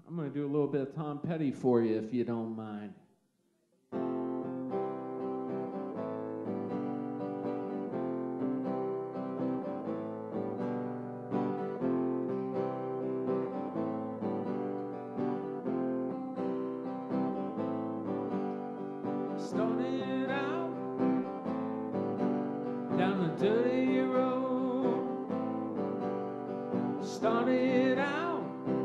I'm going to do a little bit of Tom Petty for you if you don't mind. Started out down a dirty road. Started out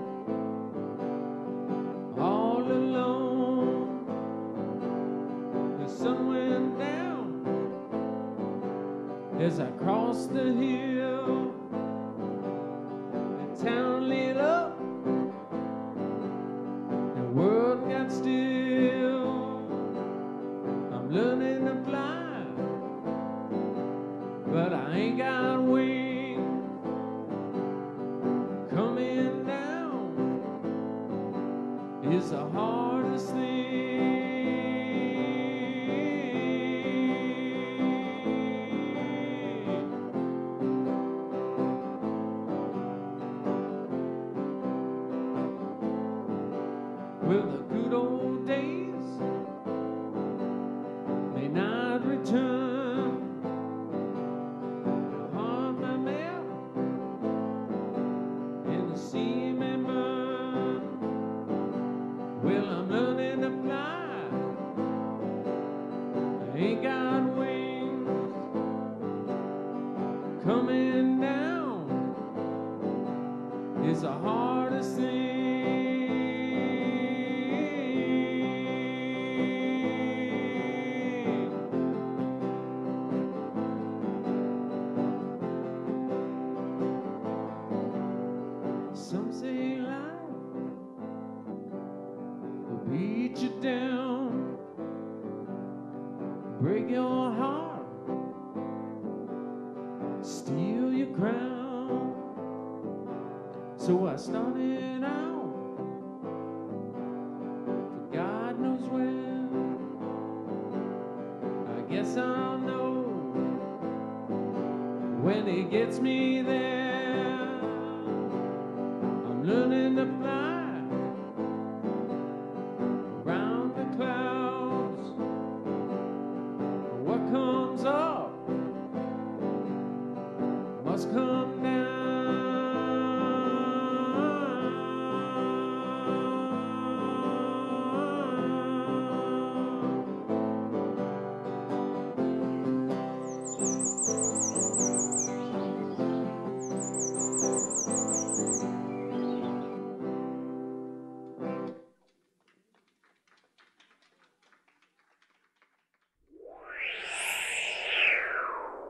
all alone. The sun went down as I crossed the hill. The town lit up, the world got still. I'm learning to fly, but I ain't got wings. Coming down is the hardest thing. Well, the good old days may not return. The heart may melt and the sea may burn. Well, I'm learning to fly. I ain't got wings. Coming down is the hardest thing. Some say life will beat you down, break your heart, steal your crown. So I started out for God knows where. I guess I'll know when He gets me there. I'm learning to fly around the clouds. What comes up must come down.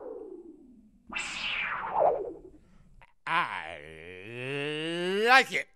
I like it.